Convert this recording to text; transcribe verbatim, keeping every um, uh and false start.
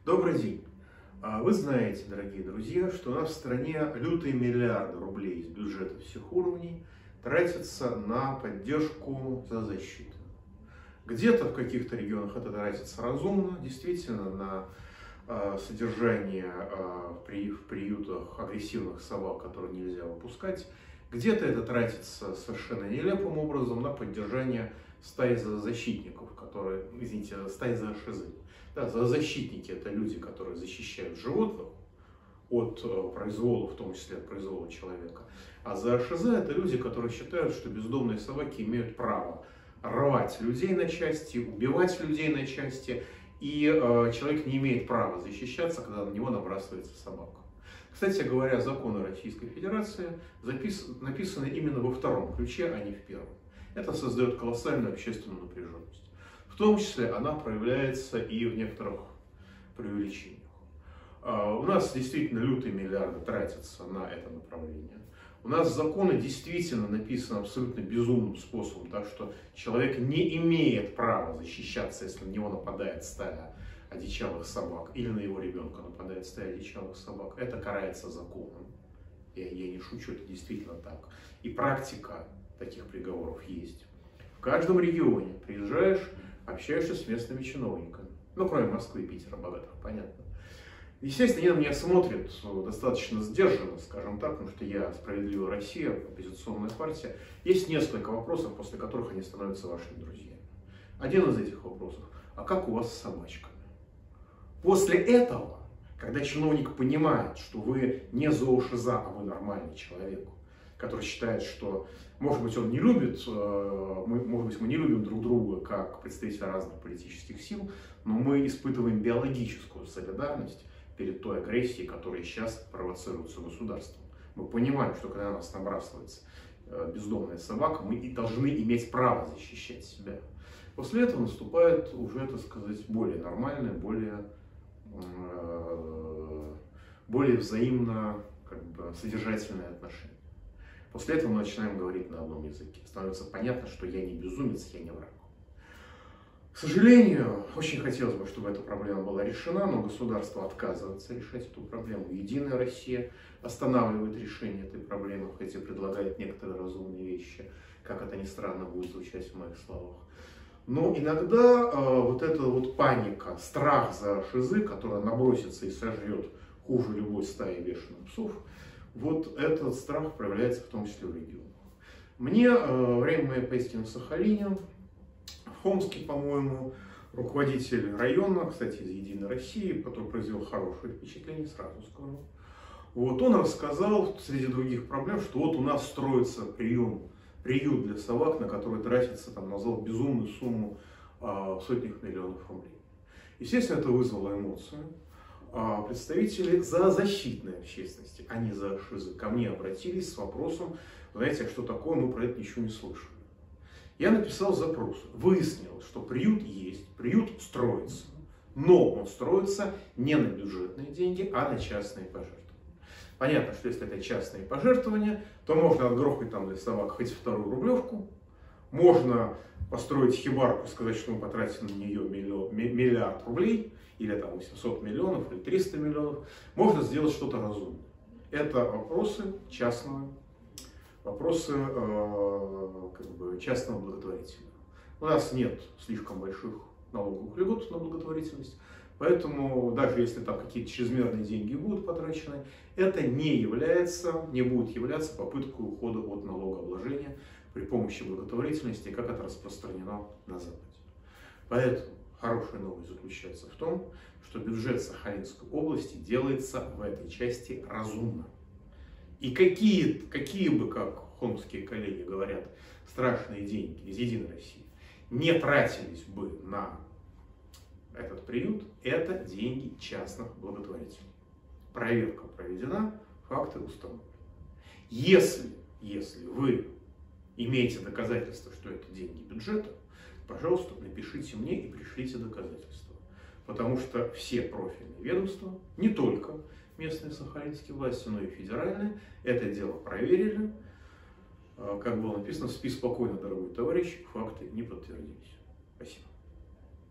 Добрый день! Вы знаете, дорогие друзья, что у нас в стране лютые миллиарды рублей из бюджета всех уровней тратятся на поддержку за защиту. Где-то в каких-то регионах это тратится разумно, действительно, на содержание в приютах агрессивных собак, которые нельзя выпускать. Где-то это тратится совершенно нелепым образом на поддержание стаи зоозащитников, которые, извините, стаи зоошизы. Да, зоозащитники — это люди, которые защищают животных от произвола, в том числе от произвола человека. А зоошизы — это люди, которые считают, что бездомные собаки имеют право рвать людей на части, убивать людей на части, и э, человек не имеет права защищаться, когда на него набрасывается собака. Кстати говоря, законы Российской Федерации запис... написаны именно во втором ключе, а не в первом. Это создает колоссальную общественную напряженность. В том числе она проявляется и в некоторых преувеличениях. У нас действительно лютые миллиарды тратятся на это направление. У нас законы действительно написаны абсолютно безумным способом, так что человек не имеет права защищаться, если на него нападает стая одичалых собак, или на его ребенка нападает стая одичалых собак. Это карается законом. Я, я не шучу, это действительно так. И практика таких приговоров есть. В каждом регионе приезжаешь, общаешься с местными чиновниками. Ну, кроме Москвы и Питера, богатых, понятно. Естественно, они на меня смотрят достаточно сдержанно, скажем так, потому что я «Справедливая Россия», оппозиционная партия. Есть несколько вопросов, после которых они становятся вашими друзьями. Один из этих вопросов: а как у вас с собачками? После этого, когда чиновник понимает, что вы не зоошиза, а вы нормальный человек, который считает, что, может быть, он не любит, мы, может быть, мы не любим друг друга как представители разных политических сил, но мы испытываем биологическую солидарность перед той агрессией, которая сейчас провоцируется государством. Мы понимаем, что когда на нас набрасывается бездомная собака, мы и должны иметь право защищать себя. После этого наступает уже, так сказать, более нормальное, более, более взаимно, как бы, содержательное отношение. После этого мы начинаем говорить на одном языке. Становится понятно, что я не безумец, я не враг. К сожалению, очень хотелось бы, чтобы эта проблема была решена, но государство отказывается решать эту проблему. Единая Россия останавливает решение этой проблемы, хотя предлагает некоторые разумные вещи, как это ни странно будет звучать в моих словах. Но иногда э, вот эта вот паника, страх за шизы, которая набросится и сожрет хуже любой стаи бешеных псов, вот этот страх проявляется в том числе в регионах. Мне э, во время моей поездки на Сахалине, в Хомске, по-моему, руководитель района, кстати, из «Единой России», который произвел хорошее впечатление, сразу скажу, вот, он рассказал, среди других проблем, что вот у нас строится прием, приют для собак, на который тратится, там, назвал безумную сумму э, сотнях миллионов рублей. Естественно, это вызвало эмоцию. Представители зоозащитной общественности, а не зоошизы, ко мне обратились с вопросом: знаете, а что такое, мы про это ничего не слышали. Я написал запрос, выяснил, что приют есть, приют строится, но он строится не на бюджетные деньги, а на частные пожертвования. Понятно, что если это частные пожертвования, то можно отгрохать там для собак хоть вторую рублевку, можно построить хибарку и сказать, что мы потратим на нее миллион, миллиард рублей, или там восемьсот миллионов, или триста миллионов, можно сделать что-то разумное. Это вопросы частного, вопросы э, как бы частного благотворительного. У нас нет слишком больших налоговых льгот на благотворительность, поэтому даже если там какие-то чрезмерные деньги будут потрачены, это не является, не будет являться попыткой ухода от налогообложения при помощи благотворительности, как это распространено на Западе. Поэтому хорошая новость заключается в том, что бюджет Сахалинской области делается в этой части разумно. И какие, какие бы, как хомские коллеги говорят, страшные деньги из «Единой России не тратились бы на этот приют, это деньги частных благотворителей. Проверка проведена, факты установлены. Если, если вы имеете доказательства, что это деньги бюджета, пожалуйста, напишите мне и пришлите доказательства. Потому что все профильные ведомства, не только местные сахалинские власти, но и федеральные, это дело проверили. Как было написано, спи спокойно, дорогой товарищ, факты не подтвердились. Спасибо.